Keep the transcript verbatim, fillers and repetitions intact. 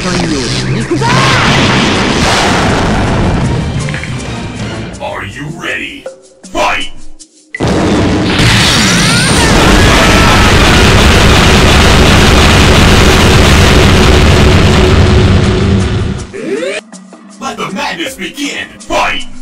Are you ready? Fight! Let the madness begin! Fight!